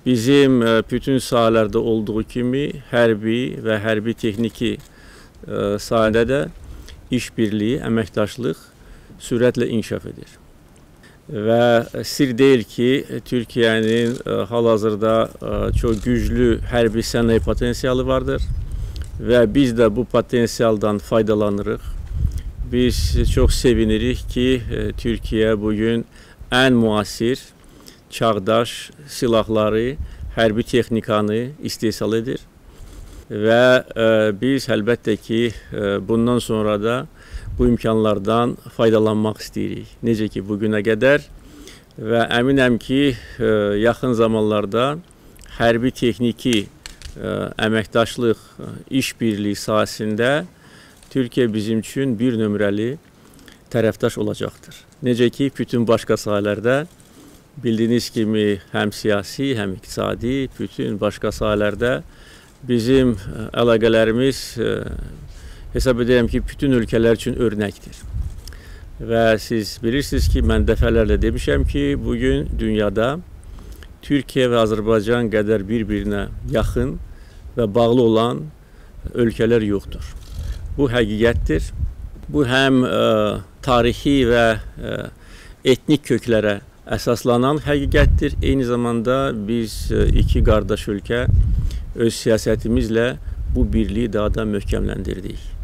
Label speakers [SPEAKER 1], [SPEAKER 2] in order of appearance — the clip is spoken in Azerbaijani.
[SPEAKER 1] bizim bütün sahələrdə olduğu kimi hərbi və hərbi texniki sahədə də işbirliyi, əməkdaşlıq sürətlə inkişaf edir. Və sir deyil ki, Türkiyənin hal-hazırda çox güclü hərbi sənaye potensialı vardır və biz də bu potensialdan faydalanırıq. Biz çox sevinirik ki, Türkiyə bugün ən müasir, çağdaş silahları, hərbi texnikanı istehsal edir. Və biz əlbəttə ki, bundan sonra da bu imkanlardan faydalanmaq istəyirik. Necə ki, bugünə qədər və əminəm ki, yaxın zamanlarda hərbi texniki əməkdaşlıq, işbirliyi sahəsində Türkiyə bizim üçün bir nömrəli tərəfdaş olacaqdır. Necə ki, bütün başqa sahələrdə bildiyiniz kimi həm siyasi, həm iqtisadi, bütün başqa sahələrdə bizim əlaqələrimiz hesab edirəm ki, bütün ölkələr üçün örnəkdir. Və siz bilirsiniz ki, mən dəfələrlə demişəm ki, bugün dünyada Türkiyə və Azərbaycan qədər bir-birinə yaxın və bağlı olan ölkələr yoxdur. Bu həqiqətdir. Bu həm tarixi və etnik köklərə əsaslanan həqiqətdir. Eyni zamanda biz iki qardaş ölkə öz siyasətimizlə bu birliyi daha da möhkəmləndirdik.